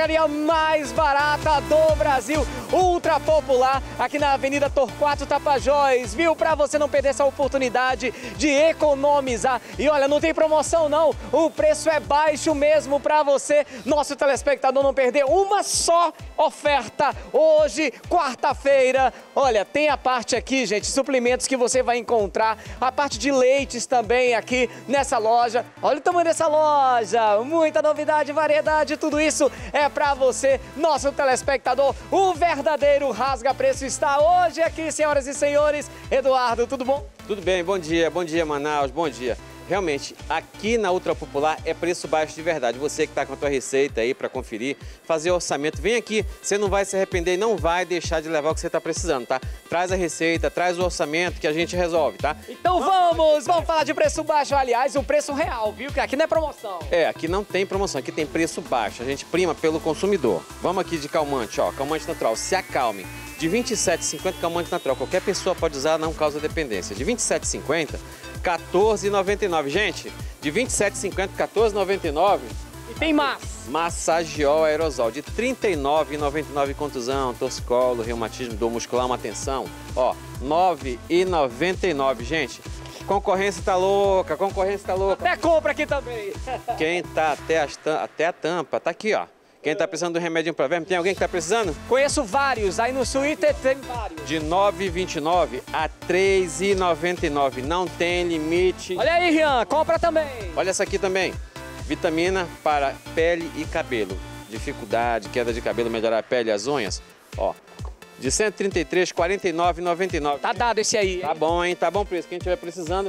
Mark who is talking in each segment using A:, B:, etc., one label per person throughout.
A: drogaria mais barata do Brasil, ultra popular, aqui na Avenida Torquato Tapajós, viu? Para você não perder essa oportunidade de economizar. E olha, não tem promoção não, o preço é baixo mesmo para você, nosso telespectador, não perder uma só oferta hoje, quarta-feira. Olha, tem a parte aqui, gente, suplementos que você vai encontrar, a parte de leites também aqui nessa loja. Olha o tamanho dessa loja, muita novidade, variedade, tudo isso é para você, nosso telespectador. O verdadeiro rasga-preço está hoje aqui, senhoras e senhores. Eduardo, tudo bom?
B: Tudo bem, bom dia Manaus, bom dia. Realmente, aqui na Ultra Popular é preço baixo de verdade. Você que está com a tua receita aí para conferir, fazer orçamento, vem aqui. Você não vai se arrepender e não vai deixar de levar o que você está precisando, tá? Traz a receita, traz o orçamento que a gente resolve, tá?
A: Então vamos falar de preço baixo. Aliás, o preço real, viu? Que aqui não é promoção.
B: É, aqui não tem promoção, aqui tem preço baixo. A gente prima pelo consumidor. Vamos aqui de calmante, ó, calmante natural. Se acalme. De R$ 27,50 calmante natural. Qualquer pessoa pode usar, não causa dependência. De R$ 27,50, R$ 14,99. Gente, de R$ 27,50, R$ 14,99.
A: E tem mais.
B: Massagiol aerosol de R$ 39,99. Contusão, torcicolo, reumatismo, dor muscular, uma tensão. Ó, R$ 9,99. Gente, concorrência tá louca, concorrência tá louca.
A: Até compra aqui também.
B: Quem tá até a tampa, tá aqui, ó. Quem tá precisando de um remédio para verme, tem alguém que tá precisando?
A: Conheço vários, aí no Twitter tem vários.
B: De R$ 9,29 a R$ 3,99, não tem limite.
A: Olha aí, Rian, compra também.
B: Olha essa aqui também, vitamina para pele e cabelo. Dificuldade, queda de cabelo, melhorar a pele e as unhas. Ó, de 133, R$ 49,99.
A: Tá dado esse aí.
B: Tá bom, hein? Tá bom preço. Quem estiver precisando...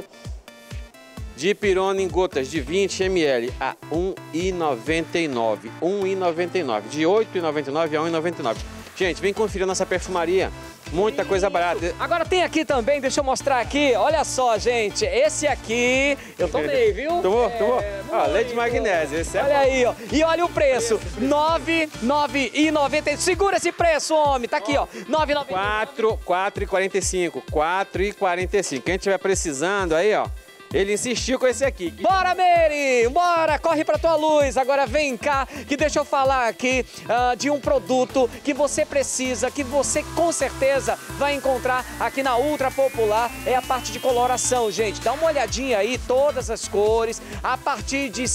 B: Dipirona em gotas de 20 ml a R$ 1,99. R$ 1,99. De R$ 8,99 a R$ 1,99. Gente, vem conferir nossa perfumaria. Muita coisa barata.
A: Agora tem aqui também, deixa eu mostrar aqui. Olha só, gente. Esse aqui, eu tomei, viu?
B: Tomou? Ó, leite de magnésio. Esse é
A: olha aí, ó. E olha o preço. R$ 9,90. Segura esse preço, homem. Tá aqui, ó. R$ 9,90.
B: 4,45. 4,45. Quem estiver precisando aí, ó. Ele insistiu com esse aqui.
A: Bora, Mary! Bora! Corre pra tua luz. Agora vem cá, que deixa eu falar aqui de um produto que você precisa, que você com certeza vai encontrar aqui na Ultra Popular. É a parte de coloração, gente. Dá uma olhadinha aí, todas as cores, a partir de R$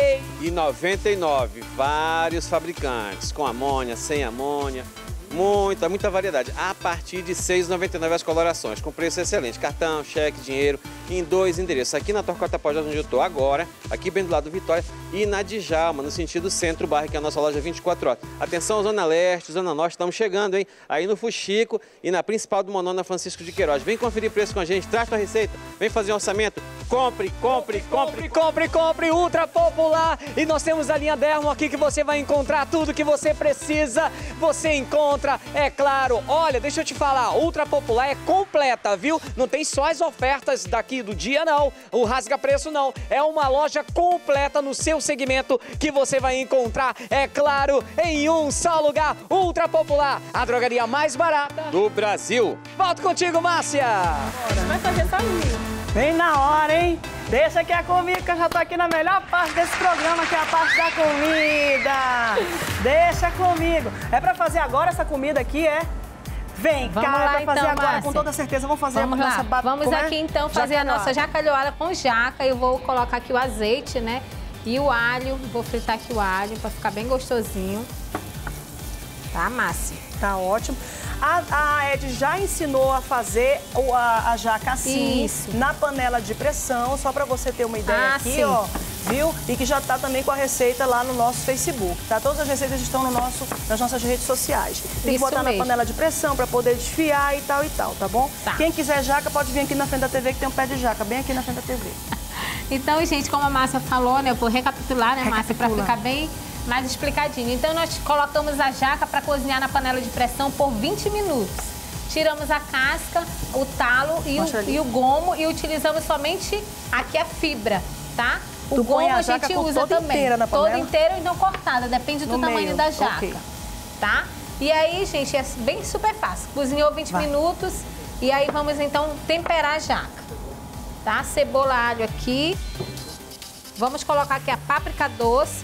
B: 6,99. Vários fabricantes, com amônia, sem amônia. Muita variedade. A partir de R$ 6,99 as colorações, com preço excelente. Cartão, cheque, dinheiro, em 2 endereços. Aqui na Torquato Tapajós, onde eu estou agora, aqui bem do lado do Vitória, e na Djalma, no sentido centro-bairro, que é a nossa loja 24 horas. Atenção, Zona Leste, Zona Norte, estamos chegando, hein? Aí no Fuxico e na principal do Monona, Francisco de Queiroz. Vem conferir preço com a gente, traz tua receita, vem fazer um orçamento. Compre,
A: Ultra Popular. E nós temos a linha Dermo aqui que você vai encontrar tudo que você precisa. Você encontra, é claro. Olha, deixa eu te falar, Ultra Popular é completa, viu? Não tem só as ofertas daqui do dia, não. O rasga-preço, não. É uma loja completa no seu segmento que você vai encontrar, é claro, em um só lugar. Ultra Popular, a drogaria mais barata
B: do Brasil.
A: Volto contigo, Márcia.
C: Vai fazer sozinho.
D: Bem na hora, hein? Deixa que é comigo, que eu já tô aqui na melhor parte desse programa, que é a parte da comida. Deixa comigo. É pra fazer agora essa comida aqui, é? Vem
C: vamos
D: cá,
C: lá,
D: é pra fazer
C: então,
D: agora,
C: Márcia.
D: Com toda certeza. Vamos fazer
C: vamos
D: a
C: lá.
D: nossa
C: Vamos aqui então fazer a nossa jacalhoada com jaca. Eu vou colocar aqui o azeite, né? E o alho. Vou fritar aqui o alho pra ficar bem gostosinho. Tá, Márcia?
D: Tá ótimo. A Ed já ensinou a fazer a jaca assim,
C: isso,
D: na panela de pressão, só para você ter uma ideia aqui,
C: sim,
D: ó, viu? E que já tá também com a receita lá no nosso Facebook, tá? Todas as receitas estão nas nossas redes sociais. Tem que botar na panela de pressão para poder desfiar e tal, tá bom?
C: Tá.
D: Quem quiser jaca pode vir aqui na frente da TV, que tem um pé de jaca bem aqui na frente da TV.
C: Então, gente, como a Márcia falou, né, eu vou recapitular, né, Márcia, para ficar bem mais explicadinho. Então, nós colocamos a jaca para cozinhar na panela de pressão por 20 minutos. Tiramos a casca, o talo e o gomo e utilizamos somente aqui a fibra, tá? O gomo a gente usa também. Toda inteira e não cortada, depende do tamanho da jaca, tá? E aí, gente, é bem super fácil. Cozinhou 20 minutos e aí vamos então temperar a jaca, tá? Cebola, alho aqui. Vamos colocar aqui a páprica doce.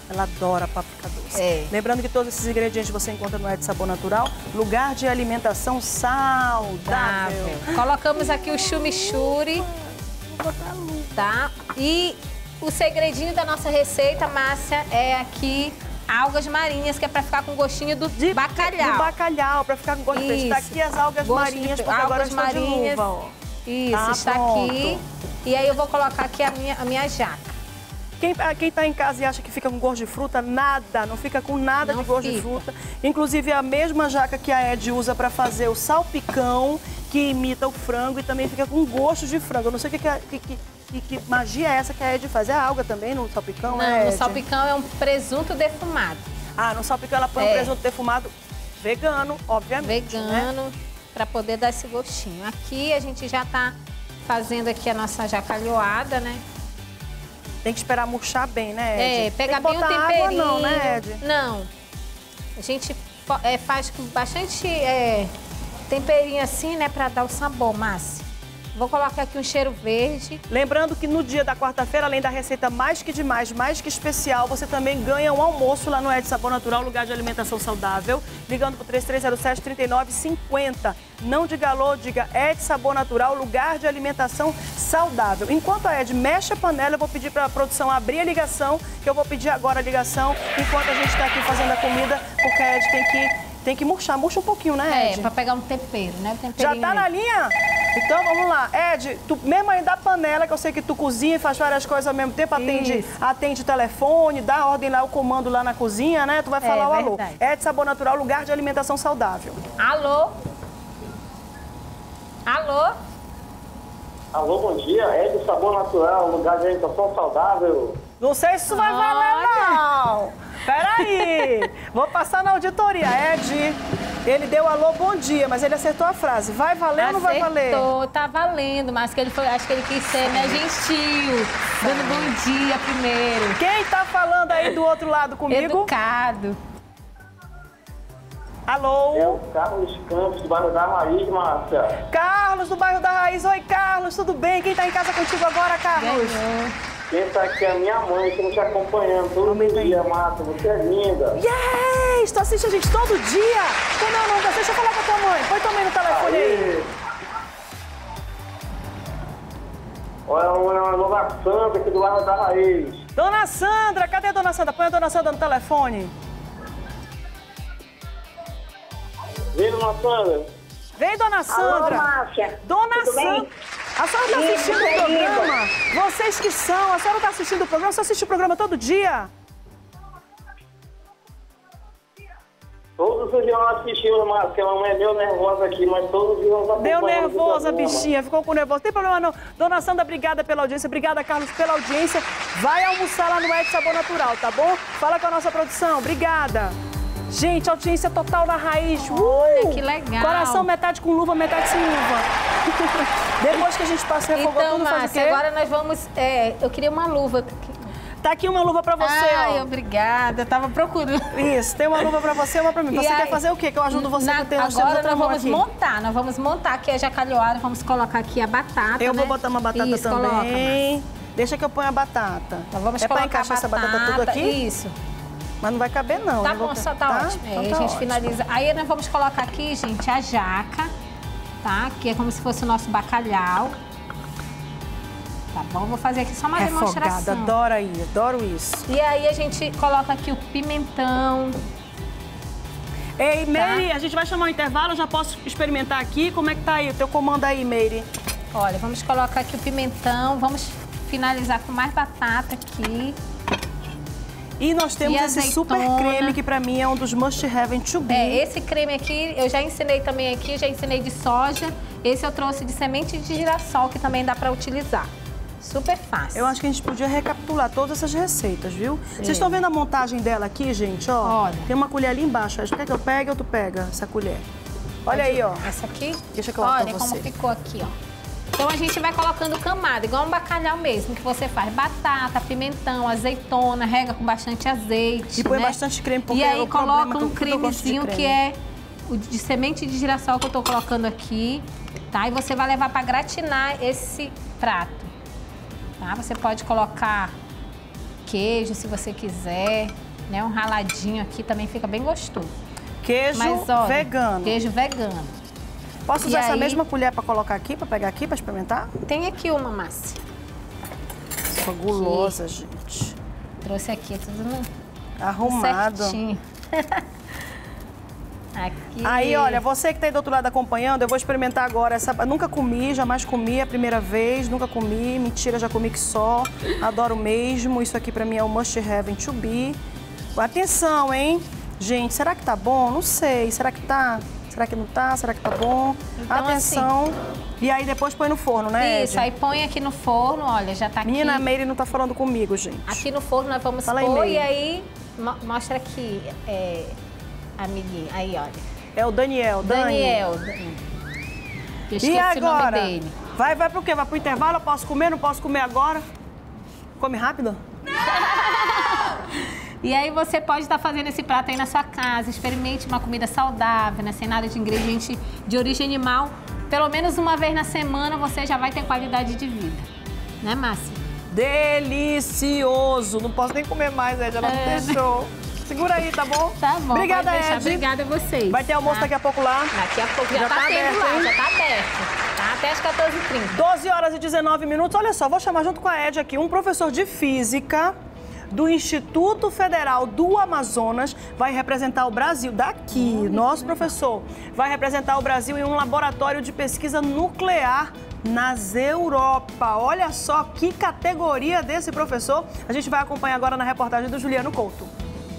D: Ela adora páprica doce. Lembrando que todos esses ingredientes você encontra no Ed Sabor Natural, lugar de alimentação saudável.
C: Colocamos aqui o chimichurri, tá? E o segredinho da nossa receita, Márcia, é aqui algas marinhas, que é pra ficar com gostinho do bacalhau.
D: Do bacalhau, pra ficar com gosto de peixe. Tá aqui as algas marinhas, porque agora estão de luva, ó.
C: Isso,
D: tá,
C: está
D: pronto.
C: aqui. E aí eu vou colocar aqui a minha jaca.
D: Quem tá em casa e acha que fica com gosto de fruta, nada, não fica com nada de gosto de fruta. Inclusive é a mesma jaca que a Ed usa para fazer o salpicão, que imita o frango e também fica com gosto de frango. Eu não sei que magia é essa que a Ed faz. É alga também no salpicão,
C: Não, no salpicão é um presunto defumado.
D: Ah, no salpicão ela põe um presunto defumado vegano, obviamente.
C: Vegano,
D: né?
C: Para poder dar esse gostinho. Aqui a gente já tá fazendo aqui a nossa jacalhoada, né?
D: Tem que esperar murchar bem, né, Ed?
C: Pegar bem o temperinho.
D: Água, não, né, Ed?
C: Não. A gente faz com bastante temperinho assim, né, para dar o sabor, Márcia. Vou colocar aqui um cheiro verde.
D: Lembrando que no dia da quarta-feira, além da receita mais que demais, mais que especial, você também ganha um almoço lá no Ed Sabor Natural, lugar de alimentação saudável, ligando para o 3307-3950. Não diga alô, diga Ed Sabor Natural, lugar de alimentação saudável. Enquanto a Ed mexe a panela, eu vou pedir para a produção abrir a ligação, que eu vou pedir agora a ligação, enquanto a gente está aqui fazendo a comida, porque a Ed tem que murchar. Murcha um pouquinho, né, Ed?
C: Para pegar um tempero, né?
D: Já tá na linha? Então vamos lá. Ed, tu mesmo aí da panela, que eu sei que tu cozinha e faz várias coisas ao mesmo tempo, atende o telefone, dá ordem lá, o comando lá na cozinha, né? Tu vai falar o alô. Ed Sabor Natural, lugar de alimentação saudável.
C: Alô? Alô?
E: Alô, bom dia. Ed Sabor Natural, lugar de alimentação saudável.
D: Não sei se isso vai valer, não. Peraí. Vou passar na auditoria. Ed, ele deu alô, bom dia, mas ele acertou a frase. Vai valer ou não vai valer?
C: Acertou, tá valendo, mas que ele foi, acho que ele quis ser mais gentil, dando bom dia primeiro.
D: Quem tá falando aí do outro lado comigo?
C: Educado.
D: Alô?
E: É o Carlos Campos, do bairro da Raiz, Márcia.
D: Carlos, do bairro da Raiz. Oi, Carlos, tudo bem? Quem tá em casa contigo agora, Carlos?
C: Ganhou.
E: Quem tá aqui é a minha mãe, que te acompanhando todo dia, Márcia. Você é linda.
D: Yes! Tu assiste a gente todo dia? Como é o nome? Deixa eu falar com a tua mãe. Põe tua mãe no telefone aí.
E: Olha, uma Dona Sandra aqui do bairro da Raiz.
D: Dona Sandra, cadê a Dona Sandra? Põe a Dona Sandra no telefone.
E: Vem, Dona Sandra.
D: Vem, Dona Sandra.
F: Alô, Márcia.
D: Dona Sandra. A senhora está assistindo o programa?
F: Linda.
D: Vocês que são, a senhora está assistindo o programa? Você assiste o programa todo dia?
E: Todos os dias nós assistimos, Márcia, que a mamãe é meio nervosa aqui, mas todos os dias nós acompanhamos.
D: Deu nervosa, bichinha, ficou com nervoso. Não tem problema não. Dona Sandra, obrigada pela audiência. Obrigada, Carlos, pela audiência. Vai almoçar lá no Ed Sabor Natural, tá bom? Fala com a nossa produção. Obrigada. Gente, audiência total na Raiz.
C: Olha, que legal.
D: Coração metade com luva, metade sem luva. Depois que a gente passa refogou
C: Então,
D: tudo, faz o
C: Márcia,
D: quê?
C: agora nós vamos... eu queria uma luva.
D: Tá aqui uma luva pra você,
C: Ai,
D: ó.
C: obrigada. Eu tava procurando.
D: Isso, tem uma luva pra você e uma pra mim. Você quer fazer o quê? Que eu ajudo você a ter
C: Agora nós vamos
D: aqui.
C: montar. Nós vamos montar aqui a jacalhoada. Vamos colocar aqui a batata,
D: Eu
C: né?
D: vou botar uma batata
C: Isso,
D: também.
C: Coloca,
D: Deixa que eu ponha a batata.
C: Então vamos
D: pra
C: colocar
D: encaixar
C: a batata,
D: essa batata tudo aqui?
C: Isso.
D: Mas não vai caber, não.
C: Tá
D: Eu vou-
C: bom, só tá ótimo.
D: Então
C: Aí
D: tá
C: a gente
D: ótimo.
C: finaliza. Aí nós vamos colocar aqui, gente, a jaca, tá? Que é como se fosse o nosso bacalhau. Tá bom? Vou fazer aqui só uma
D: Refogada,
C: demonstração.
D: adoro isso.
C: E aí a gente coloca aqui o pimentão.
D: Ei, Meire, a gente vai chamar um intervalo, eu já posso experimentar aqui. Como é que tá aí o teu comando aí, Meire?
C: Olha, vamos colocar aqui o pimentão. Vamos finalizar com mais batata aqui.
D: E nós temos
C: E
D: esse
C: azeitona.
D: super creme que pra mim é um dos must have to be.
C: Esse creme aqui, eu já ensinei também aqui, já ensinei de soja. Esse eu trouxe de semente de girassol, que também dá pra utilizar. Super fácil.
D: Eu acho que a gente podia recapitular todas essas receitas, viu? Vocês estão vendo a montagem dela aqui, gente? Ó,
C: Olha.
D: tem uma colher ali embaixo. Quer que eu pegue ou tu pega essa colher? Olha aí, ó.
C: Essa aqui?
D: Deixa que eu olho
C: Olha
D: pra
C: como
D: você.
C: ficou aqui, ó. Então a gente vai colocando camada, igual um bacalhau mesmo, que você faz batata, pimentão, azeitona, rega com bastante azeite,
D: E põe
C: né?
D: bastante creme, porque
C: E aí
D: o problema
C: coloca
D: é que
C: um
D: eu gosto de
C: cremezinho
D: creme.
C: que é o de semente de girassol que eu tô colocando aqui, tá? E você vai levar para gratinar esse prato, tá? Você pode colocar queijo se você quiser. né? Um raladinho aqui também fica bem gostoso.
D: Queijo vegano.
C: Queijo vegano.
D: Posso usar essa mesma colher para colocar aqui, para pegar aqui, para experimentar?
C: Tem aqui uma, Márcia.
D: Sou gulosa, gente.
C: Trouxe aqui, tudo
D: arrumado.
C: Certinho. Aqui.
D: Aí, olha, você que tá aí do outro lado acompanhando, eu vou experimentar agora essa... Nunca comi, jamais comi, é a primeira vez, nunca comi. Mentira, já comi que só. Adoro mesmo. Isso aqui pra mim é o must have to be. Atenção, hein? Gente, será que tá bom? Não sei. Será que tá? Será que não tá? Será que tá bom? Então, atenção. Assim... E aí depois põe no forno, né,
C: Isso, aí põe aqui no forno, olha, já tá aqui.
D: Menina, a Meire não tá falando comigo, gente.
C: Aqui no forno nós vamos pôr e aí mostra aqui, amiguinho. Aí, olha.
D: É o Daniel.
C: Daniel. Eu esqueci
D: e agora?
C: O nome dele.
D: Vai pro quê? Vai pro intervalo? Eu posso comer? Não posso comer agora? Come rápido?
C: E aí você pode estar fazendo esse prato aí na sua casa. Experimente uma comida saudável, né? Sem nada de ingrediente de origem animal. Pelo menos uma vez na semana você já vai ter qualidade de vida. Né, Márcia?
D: Delicioso! Não posso nem comer mais, Ed. Ela não deixou. Segura aí, tá bom?
C: Tá bom.
D: Obrigada, Ed.
C: Obrigada a vocês.
D: Vai ter almoço daqui a pouco lá?
C: Daqui a pouco já tá tendo
D: aberto,
C: lá,
D: hein?
C: já tá aberto. Tá até as 14h30.
D: 12 horas e 19 minutos. Olha só, vou chamar junto com a Ed aqui um professor de física do Instituto Federal do Amazonas, vai representar o Brasil daqui. Nosso professor vai representar o Brasil em um laboratório de pesquisa nuclear nas Europa. Olha só que categoria desse professor. A gente vai acompanhar agora na reportagem do Juliano Couto.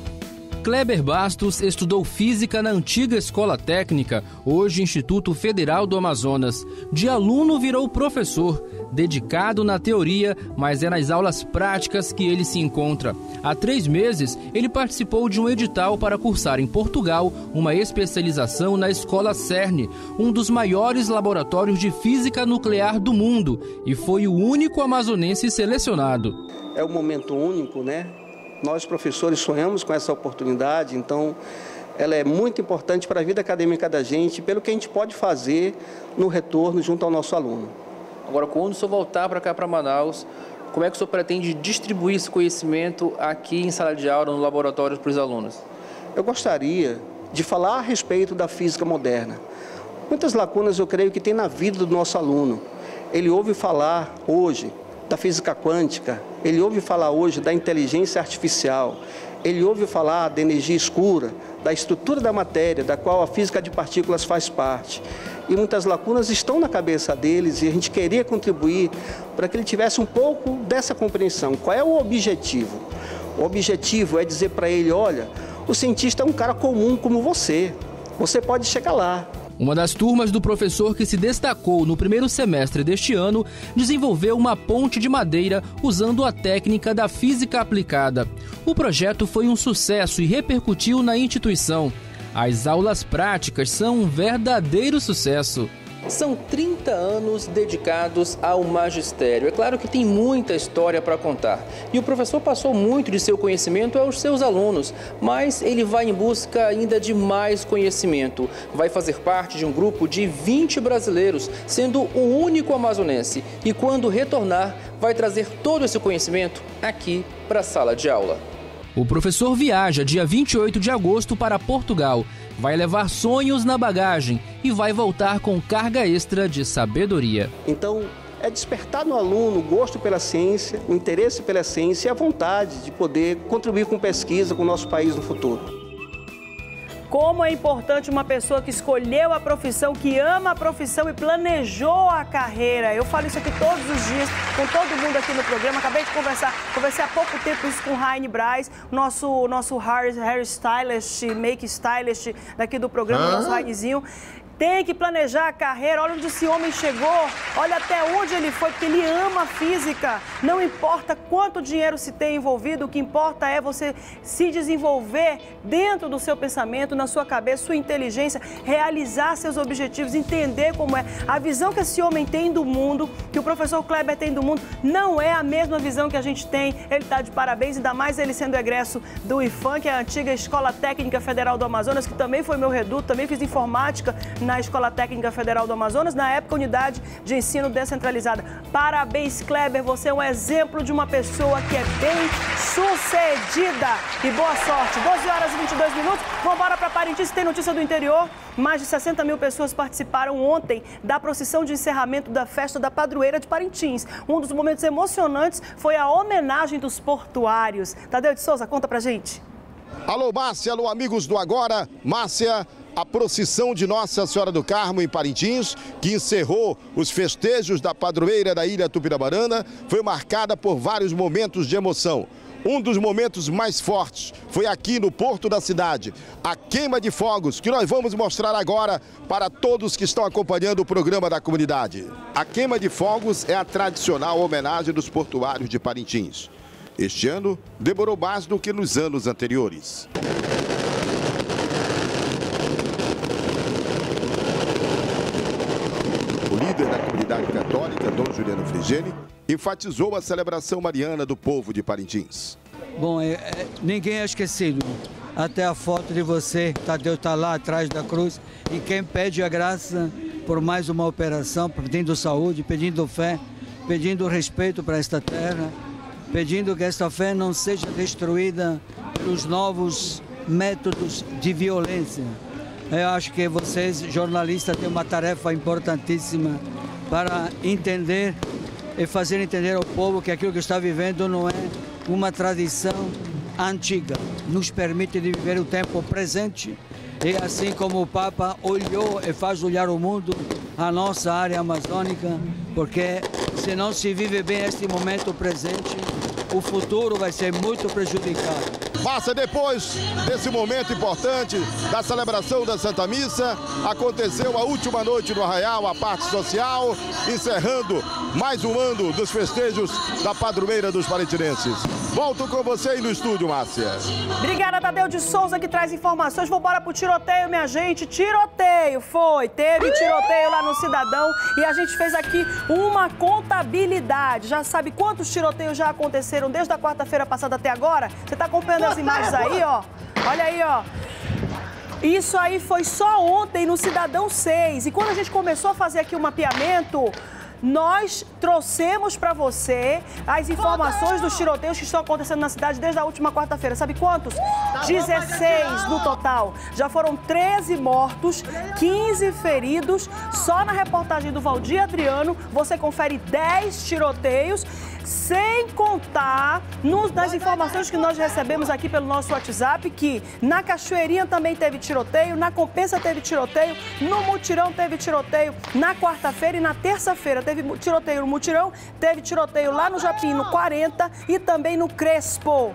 F: Kleber Bastos estudou física na antiga Escola Técnica, hoje Instituto Federal do Amazonas. De aluno virou professor, dedicado na teoria, mas é nas aulas práticas que ele se encontra. Há 3 meses, ele participou de um edital para cursar em Portugal uma especialização na Escola CERN, um dos maiores laboratórios de física nuclear do mundo, e foi o único amazonense selecionado.
G: É um momento único, né? Nós, professores, sonhamos com essa oportunidade, então ela é muito importante para a vida acadêmica da gente, pelo que a gente pode fazer no retorno junto ao nosso aluno.
F: Agora, quando o senhor voltar para cá, para Manaus, como é que o senhor pretende distribuir esse conhecimento aqui em sala de aula, no laboratório para os alunos?
G: Eu gostaria de falar a respeito da física moderna. Muitas lacunas eu creio que tem na vida do nosso aluno. Ele ouve falar hoje da física quântica, ele ouve falar hoje da inteligência artificial, ele ouve falar da energia escura, da estrutura da matéria, da qual a física de partículas faz parte. E muitas lacunas estão na cabeça deles e a gente queria contribuir para que ele tivesse um pouco dessa compreensão. Qual é o objetivo? O objetivo é dizer para ele, olha, o cientista é um cara comum como você pode chegar lá.
F: Uma das turmas do professor que se destacou no primeiro semestre deste ano desenvolveu uma ponte de madeira usando a técnica da física aplicada. O projeto foi um sucesso e repercutiu na instituição. As aulas práticas são um verdadeiro sucesso. São 30 anos dedicados ao magistério. É claro que tem muita história para contar. E o professor passou muito de seu conhecimento aos seus alunos, mas ele vai em busca ainda de mais conhecimento. Vai fazer parte de um grupo de 20 brasileiros, sendo o único amazonense. E quando retornar, vai trazer todo esse conhecimento aqui para a sala de aula. O professor viaja dia 28 de agosto para Portugal. Vai levar sonhos na bagagem e vai voltar com carga extra de sabedoria.
G: Então, é despertar no aluno o gosto pela ciência, o interesse pela ciência e a vontade de poder contribuir com pesquisa com o nosso país no futuro.
D: Como é importante uma pessoa que escolheu a profissão, que ama a profissão e planejou a carreira. Eu falo isso aqui todos os dias, com todo mundo aqui no programa. Acabei de conversei há pouco tempo isso com o Raine Braz, nosso hair stylist, make stylist daqui do programa, nosso Rainezinho. Tem que planejar a carreira. Olha onde esse homem chegou, olha até onde ele foi, porque ele ama a física. Não importa quanto dinheiro se tem envolvido, o que importa é você se desenvolver dentro do seu pensamento, na sua cabeça, sua inteligência, realizar seus objetivos, entender como é. A visão que esse homem tem do mundo, que o professor Kleber tem do mundo, não é a mesma visão que a gente tem. Ele está de parabéns, ainda mais ele sendo egresso do IFAM, que é a antiga Escola Técnica Federal do Amazonas, que também foi meu reduto, também fiz informática na Escola Técnica Federal do Amazonas, na época Unidade de Ensino Descentralizada. Parabéns, Kleber, você é um exemplo de uma pessoa que é bem sucedida. E boa sorte. 12 horas e 22 minutos. Vamos embora para Parintins, tem notícia do interior. Mais de 60 mil pessoas participaram ontem da procissão de encerramento da festa da padroeira de Parintins. Um dos momentos emocionantes foi a homenagem dos portuários. Tadeu de Souza, conta pra gente.
H: Alô, Márcia, alô, amigos do Agora. Márcia, a procissão de Nossa Senhora do Carmo em Parintins, que encerrou os festejos da padroeira da Ilha Tupinabarana, foi marcada por vários momentos de emoção. Um dos momentos mais fortes foi aqui no porto da cidade, a queima de fogos, que nós vamos mostrar agora para todos que estão acompanhando o programa da comunidade. A queima de fogos é a tradicional homenagem dos portuários de Parintins. Este ano demorou mais do que nos anos anteriores. O líder da comunidade católica, Dom Juliano Frigeni, enfatizou a celebração mariana do povo de Parintins.
I: Bom, ninguém é esquecido. Até a foto de você, Tadeu está lá atrás da cruz. E quem pede a graça por mais uma operação, pedindo saúde, pedindo fé, pedindo respeito para esta terra, pedindo que esta fé não seja destruída pelos novos métodos de violência. Eu acho que vocês, jornalistas, têm uma tarefa importantíssima para entender e fazer entender ao povo que aquilo que está vivendo não é uma tradição antiga. Nos permite de viver o tempo presente e assim como o Papa olhou e faz olhar o mundo, a nossa área amazônica, porque se não se vive bem este momento presente, o futuro vai ser muito prejudicado.
H: Passa depois desse momento importante da celebração da Santa Missa, aconteceu a última noite do Arraial, a parte social, encerrando mais um ano dos festejos da padroeira dos parintinenses. Volto com você aí no estúdio, Márcia.
D: Obrigada, Tadeu de Souza, que traz informações. Vamos embora pro tiroteio, minha gente. Tiroteio, teve tiroteio lá no Cidadão e a gente fez aqui uma contabilidade. Já sabe quantos tiroteios já aconteceram desde a quarta-feira passada até agora? Você tá acompanhando as imagens aí, ó? Olha aí, ó. Isso aí foi só ontem no Cidadão 6. E quando a gente começou a fazer aqui o mapeamento, nós trouxemos para você as informações dos tiroteios que estão acontecendo na cidade desde a última quarta-feira. Sabe quantos? 16 no total. Já foram 13 mortos, 15 feridos. Só na reportagem do Valdir Adriano você confere 10 tiroteios, sem contar nas informações que nós recebemos aqui pelo nosso WhatsApp, que na Cachoeirinha também teve tiroteio, na Compensa teve tiroteio, no Mutirão teve tiroteio, na quarta-feira e na terça-feira teve tiroteio no Mutirão, teve tiroteio lá no Japim, no 40 e também no Crespo.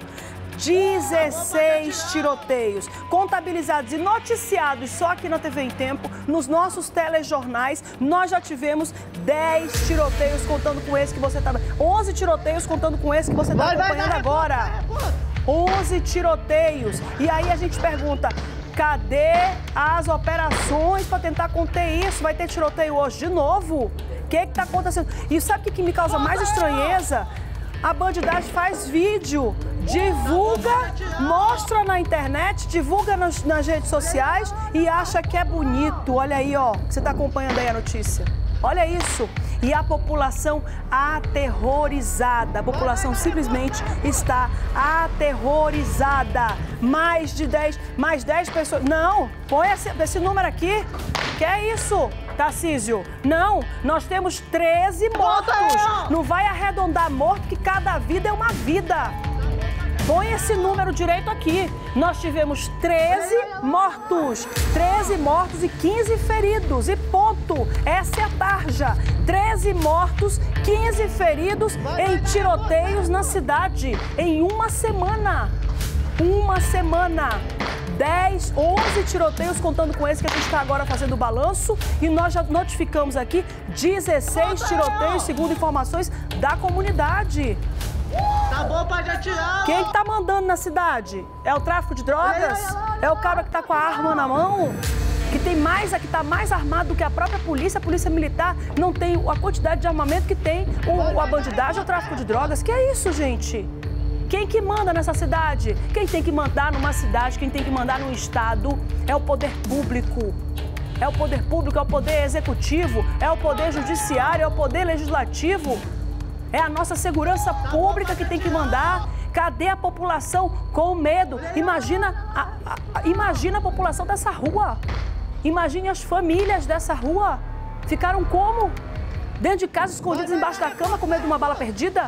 D: 16 tiroteios contabilizados e noticiados só aqui na TV em Tempo. Nos nossos telejornais, nós já tivemos 10 tiroteios contando com esse que você está... 11 tiroteios contando com esse que você está acompanhando agora. 11 tiroteios. E aí a gente pergunta, cadê as operações para tentar conter isso? Vai ter tiroteio hoje de novo? O que está acontecendo? E sabe o que me causa mais estranheza? A bandidagem faz vídeo, divulga, mostra na internet, divulga nas redes sociais e acha que é bonito. Olha aí, ó, você está acompanhando aí a notícia. Olha isso. E a população aterrorizada. A população simplesmente está aterrorizada. Mais 10 pessoas. Não, põe esse número aqui. Que é isso, Tarcísio? Não, nós temos 13 mortos. Não vai arredondar morto, que cada vida é uma vida. Põe esse número direito aqui. Nós tivemos 13 mortos. 13 mortos e 15 feridos. E ponto. Essa é a tarja. 13 mortos, 15 feridos em tiroteios na cidade. Em uma semana. Uma semana. 11 tiroteios, contando com esse que a gente está agora fazendo o balanço. E nós já notificamos aqui 16 tiroteios, segundo informações da comunidade.
J: Tá bom pra já tirar.
D: Quem que tá mandando na cidade? É o tráfico de drogas? É o cara que tá com a arma na mão? Que tá mais armado do que a própria polícia. A polícia militar não tem a quantidade de armamento que tem a bandidagem ou o tráfico de drogas. Que é isso, gente? Quem que manda nessa cidade? Quem tem que mandar numa cidade, quem tem que mandar num estado é o poder público. É o poder público, é o poder executivo, é o poder judiciário, é o poder legislativo. É a nossa segurança pública que tem que mandar. Cadê a população com medo? Imagina a população dessa rua. Imagine as famílias dessa rua. Ficaram como? Dentro de casa, escondidos embaixo da cama, com medo de uma bala perdida?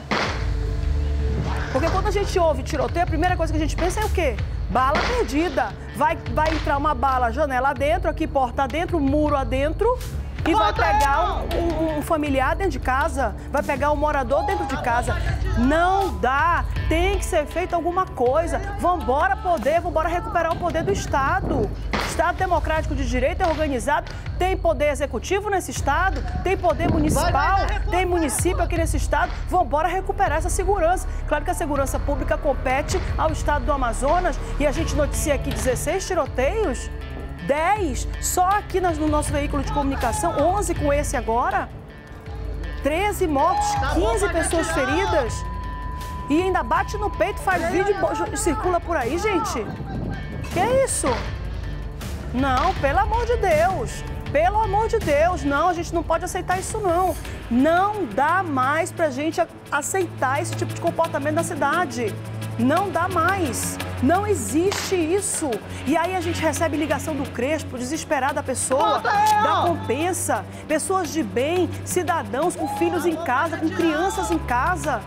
D: Porque quando a gente ouve tiroteio, a primeira coisa que a gente pensa é o quê? Bala perdida. Vai entrar uma bala, janela adentro, aqui porta adentro, muro adentro, e vai pegar um familiar dentro de casa, vai pegar um morador dentro de casa. Não dá, tem que ser feito alguma coisa. Vambora recuperar o poder do Estado. Estado democrático de direito é organizado, tem poder executivo nesse Estado, tem poder municipal, tem município aqui nesse Estado. Vambora recuperar essa segurança. Claro que a segurança pública compete ao Estado do Amazonas e a gente noticia aqui 16 tiroteios. 10 só aqui no nosso veículo de comunicação, 11 com esse agora, 13 mortos, 15 pessoas feridas e ainda bate no peito, faz vídeo e circula por aí, gente. Que isso? Não, pelo amor de Deus, não, a gente não pode aceitar isso não. Não dá mais pra gente aceitar esse tipo de comportamento na cidade. Não dá mais, não existe isso. E aí a gente recebe ligação do Crespo, desesperada da pessoa, da Compensa, pessoas de bem, cidadãos com filhos em casa, com crianças em casa.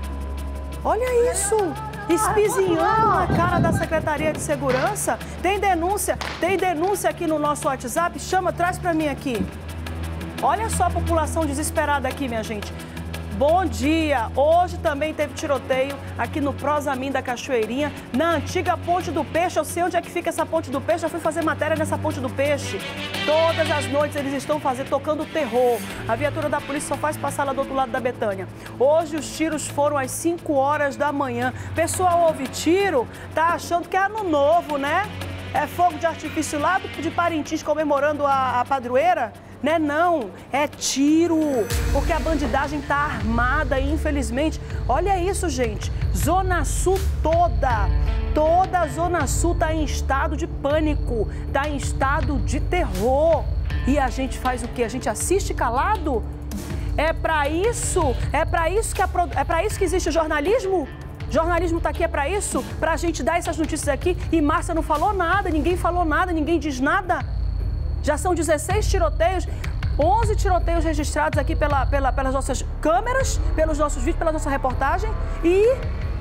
D: Olha isso, espizinhando na cara da Secretaria de Segurança. Tem denúncia aqui no nosso WhatsApp, traz pra mim aqui. Olha só a população desesperada aqui, minha gente. Bom dia! Hoje também teve tiroteio aqui no Prosamin da Cachoeirinha, na antiga Ponte do Peixe. Eu sei onde é que fica essa Ponte do Peixe, já fui fazer matéria nessa Ponte do Peixe. Todas as noites eles estão tocando terror. A viatura da polícia só faz passar lá do outro lado da Betânia. Hoje os tiros foram às 5 horas da manhã. Pessoal ouve tiro, tá achando que é ano novo, né? É fogo de artifício lá de Parintins comemorando a padroeira? Né? Não, é tiro, porque a bandidagem tá armada e infelizmente, olha isso, gente, Zona Sul toda a Zona Sul tá em estado de pânico, tá em estado de terror. E a gente faz o quê? A gente assiste calado? É para isso que existe o jornalismo? Jornalismo tá aqui é para isso? Pra gente dar essas notícias aqui e Márcia não falou nada, ninguém falou nada, ninguém diz nada. Já são 16 tiroteios, 11 tiroteios registrados aqui pelas nossas câmeras, pelos nossos vídeos, pela nossa reportagem e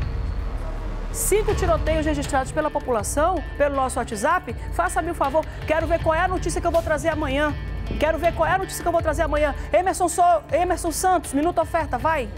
D: 5 tiroteios registrados pela população, pelo nosso WhatsApp. Faça-me o favor, quero ver qual é a notícia que eu vou trazer amanhã. Emerson Santos, Minuto Oferta, vai!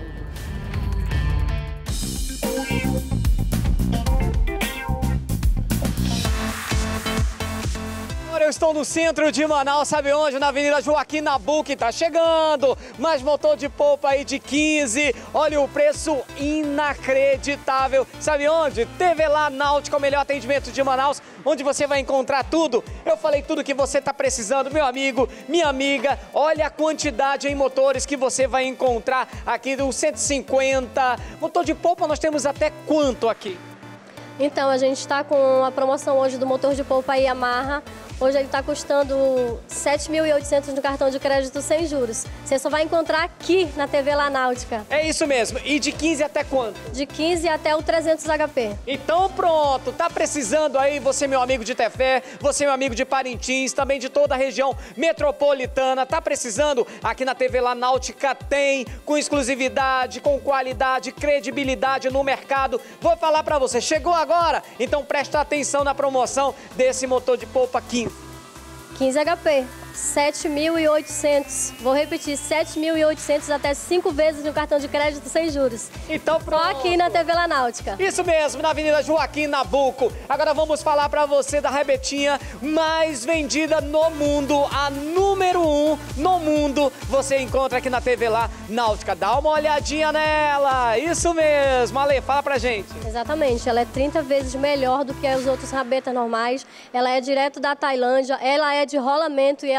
A: Eu estou no centro de Manaus, sabe onde? Na Avenida Joaquim Nabuco, tá chegando, mas motor de polpa aí de 15, olha o preço inacreditável, sabe onde? TV Lá Náutica, o melhor atendimento de Manaus, onde você vai encontrar tudo. Eu falei tudo que você tá precisando, meu amigo, minha amiga, olha a quantidade em motores que você vai encontrar aqui do 150, motor de polpa nós temos até quanto aqui?
K: Então, a gente está com a promoção hoje do motor de polpa Yamaha. Hoje ele está custando R$ 7.800 no cartão de crédito sem juros. Você só vai encontrar aqui na TV Lá Náutica.
A: É isso mesmo. E de 15 até quanto?
K: De 15 até o 300 HP.
A: Então pronto, tá precisando aí, você meu amigo de Tefé, você meu amigo de Parintins, também de toda a região metropolitana, tá precisando? Aqui na TV Lá Náutica tem, com exclusividade, com qualidade, credibilidade no mercado. Vou falar pra você, chegou agora? Então presta atenção na promoção desse motor de polpa 15.
K: 15 HP, 7.800. Vou repetir, 7.800 até 5 vezes no cartão de crédito sem juros.
A: Então pronto.
K: Só aqui na TV Lá Náutica.
A: Isso mesmo, na Avenida Joaquim Nabuco. Agora vamos falar pra você da rebetinha mais vendida no mundo, a número 1 no mundo. Você encontra aqui na TV Lá Náutica. Dá uma olhadinha nela. Isso mesmo. Ale, fala pra gente.
K: Exatamente, ela é 30 vezes melhor do que os outros rabetas normais. Ela é direto da Tailândia, ela é de rolamento e ela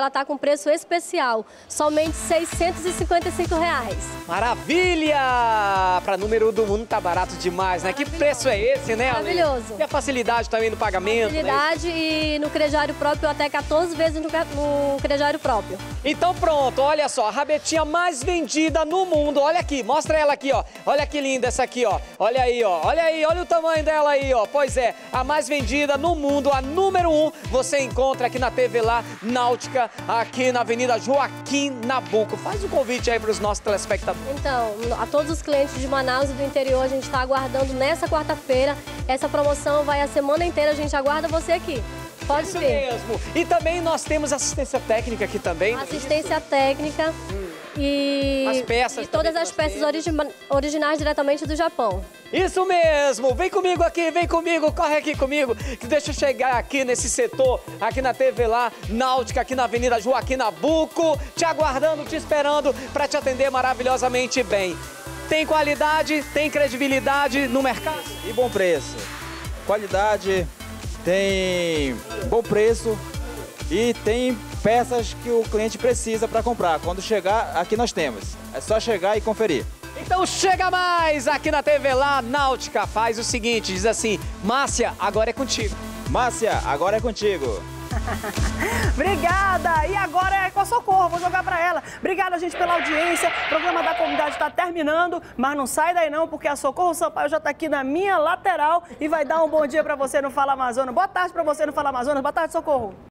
K: está com preço especial, somente R$ 655.
A: Maravilha! Para número do mundo tá barato demais, né? Que preço é esse, né, Ale?
K: Maravilhoso.
A: E a facilidade também no pagamento?
K: Facilidade, né? E no crediário próprio até 14 vezes no crediário próprio.
A: Então pronto, olha só, a rabetinha mais vendida no mundo. Olha aqui, mostra ela aqui, ó. Olha que linda essa aqui, ó. Olha aí, ó. Olha aí, olha o tamanho dela aí, ó. Pois é, a mais vendida no mundo, a número 1, você encontra aqui na TV Lá Náutica, aqui na Avenida Joaquim Nabuco. Faz um convite aí para os nossos telespectadores.
K: Então, a todos os clientes de Manaus e do interior, a gente está aguardando nessa quarta-feira. Essa promoção vai a semana inteira, a gente aguarda você aqui. Pode
A: Isso
K: vir.
A: mesmo. E também nós temos assistência técnica aqui também.
K: Assistência técnica e,
A: as peças
K: e todas as peças originais diretamente do Japão.
A: Isso mesmo. Vem comigo aqui, vem comigo, corre aqui comigo. Que deixa eu chegar aqui nesse setor, aqui na TV Lá Náutica, aqui na Avenida Joaquim Nabuco, te aguardando, te esperando para te atender maravilhosamente bem. Tem qualidade, tem credibilidade no mercado?
L: E bom preço. Qualidade, tem bom preço e tem peças que o cliente precisa para comprar. Quando chegar, aqui nós temos. É só chegar e conferir.
A: Então chega mais aqui na TV Lá Náutica. Faz o seguinte, diz assim: Márcia, agora é contigo.
L: Márcia, agora é contigo.
D: Obrigada! E agora é com a Socorro, vou jogar pra ela. Obrigada, gente, pela audiência. O programa da comunidade está terminando, mas não sai daí não, porque a Socorro Sampaio já tá aqui na minha lateral e vai dar um bom dia pra você no Fala Amazonas. Boa tarde pra você no Fala Amazonas. Boa tarde, Socorro.